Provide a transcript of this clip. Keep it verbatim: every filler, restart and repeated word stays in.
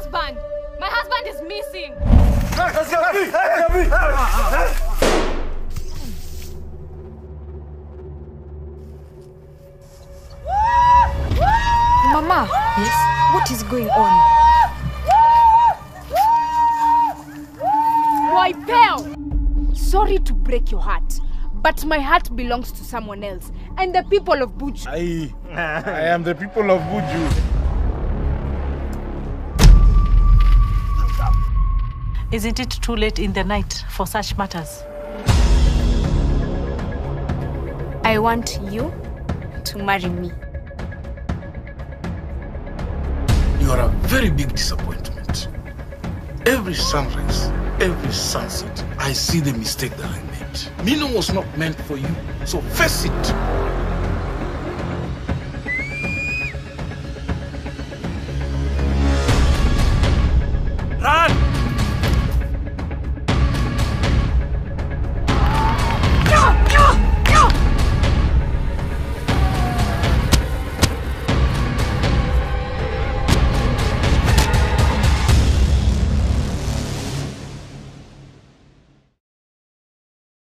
husband. My husband is missing. Mama, yes? What is going on? Why, Pearl? Sorry to break your heart, but my heart belongs to someone else, and the people of Buju. I, I am the people of Buju. Isn't it too late in the night for such matters? I want you to marry me. You are a very big disappointment. Every sunrise, every sunset, I see the mistake that I made. MINO was not meant for you, so face it.